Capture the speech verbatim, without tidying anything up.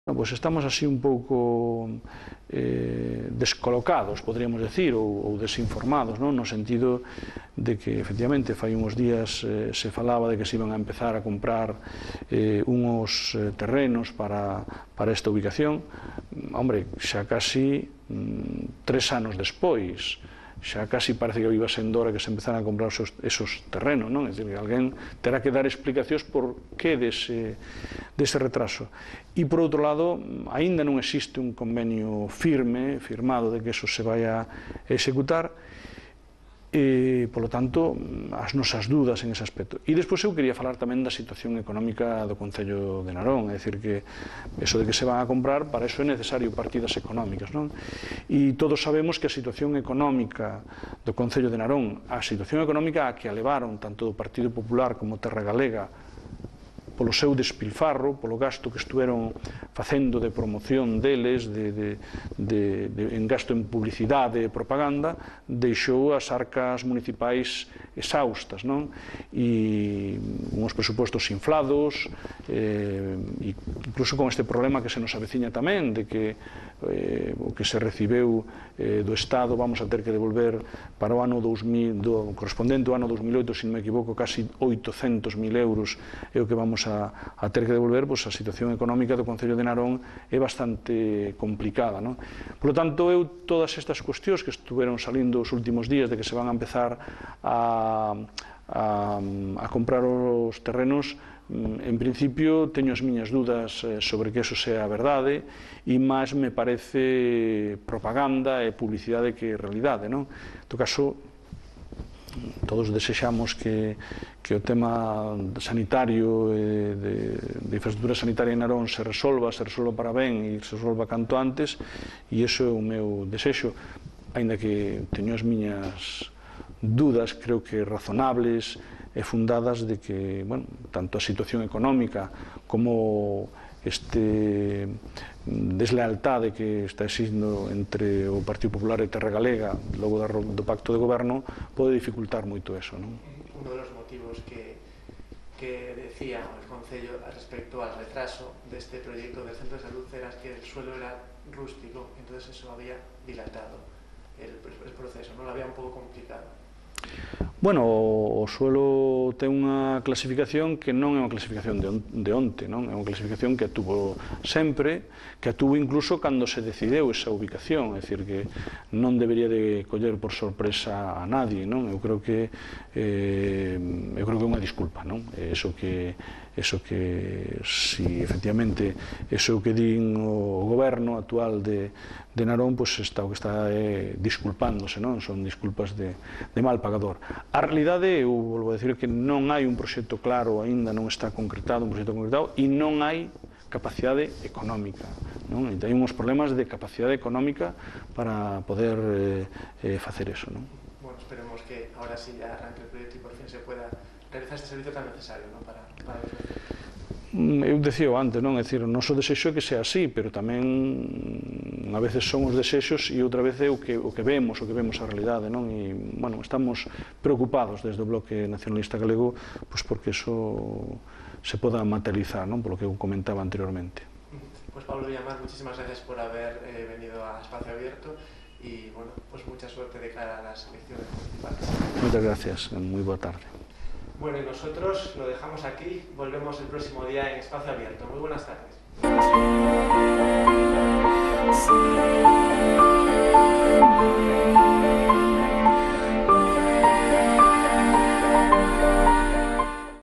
Pois estamos así un pouco eh, descolocados, podríamos decir, ou, ou desinformados, non? No sentido de que, efectivamente, fai uns días eh, se falaba de que se iban a empezar a comprar eh, uns eh, terrenos para, para esta ubicación. Hombre, xa casi mm, tres anos despois, xa casi parece que viva sendo hora que se empezaran a comprar esos, esos terrenos, non? É dicir, que alguén terá que dar explicacións por que dese, dese retraso. E, por outro lado, aínda non existe un convenio firme, firmado, de que eso se vai a executar, e, polo tanto, as nosas dudas en ese aspecto. E despois eu quería falar tamén da situación económica do Concello de Narón, é dicir, que eso de que se van a comprar, para eso é necesario partidas económicas, non? E todos sabemos que a situación económica do Concello de Narón, a situación económica a que a levaron tanto do Partido Popular como Terra Galega, polo seu despilfarro, polo gasto que estuveron facendo de promoción deles, de, de, de, de, en gasto en publicidade e propaganda, deixou as arcas municipais exaustas, non? E uns presupostos inflados, eh, e incluso con este problema que se nos aveciña tamén, de que eh, o que se recibeu eh, do Estado vamos a ter que devolver para o ano dous mil, do correspondente ao ano dos mil oito, se non me equivoco, casi oitocentos mil euros é o que vamos a, a ter que devolver. Pois a situación económica do Concello de Narón é bastante complicada, non? Por lo tanto, eu todas estas cuestións que estuveron salindo os últimos días de que se van a empezar a, a, a comprar os terrenos, en principio teño as miñas dudas sobre que eso sea verdade, e máis me parece propaganda e publicidade que realidade, non? En todo caso, todos desexamos que, que o tema sanitario e de, de infraestructura sanitaria en Narón se resolva, se resolva para ben e se resolva canto antes, e iso é o meu desexo, aínda que teño as miñas dudas, creo que razonables e fundadas, de que, bueno, tanto a situación económica como este deslealtade que está existindo entre o Partido Popular e Terra Galega logo do pacto de goberno pode dificultar moito eso, non? Uno de los motivos que, que decía el Concello respecto al retraso de este proyecto del centro de salud era que el suelo era rústico, entonces eso había dilatado el, el proceso, ¿no? Lo había un poco complicado. Bueno, o suelo ten unha clasificación que non é unha clasificación de, on, de onte, non? É unha clasificación que atuvo sempre, que atuvo incluso cando se decideu esa ubicación, é dicir, que non debería de coller por sorpresa a nadie, non? Eu creo que eh, eu creo que é unha disculpa, non? Eso que eso que, si efectivamente eso que din o goberno actual de, de Narón, pois está o que está é disculpándose, non? Son disculpas de, de mal pagador. A realidade, eu volvo a decir que non hai un proxecto claro, aínda non está concretado, un proxecto concretado, e non hai capacidade económica, non? E hai uns problemas de capacidade económica para poder eh, eh, facer eso, non? Bueno, esperemos que ahora sí ya arranque el proyecto y por fin se pueda realizar este servicio tan necesario, ¿no? para, para los vecinos. Eu decía antes, non? É dicir, o noso desexo é que sea así, pero tamén a veces son os desexos e outra vez é o que, o que vemos, o que vemos a realidade, non? E, bueno, estamos preocupados desde o Bloque Nacionalista Galego, pois porque eso se poda materializar, non? Por lo que eu comentaba anteriormente. Pues Pablo Villamar, muchísimas gracias por haber eh, venido a Espacio Abierto y, bueno, pues mucha suerte de cara a las elecciones municipales. Muchas gracias, muy boa tarde. Bueno, y nosotros lo dejamos aquí, volvemos el próximo día en Espacio Abierto. Muy buenas tardes.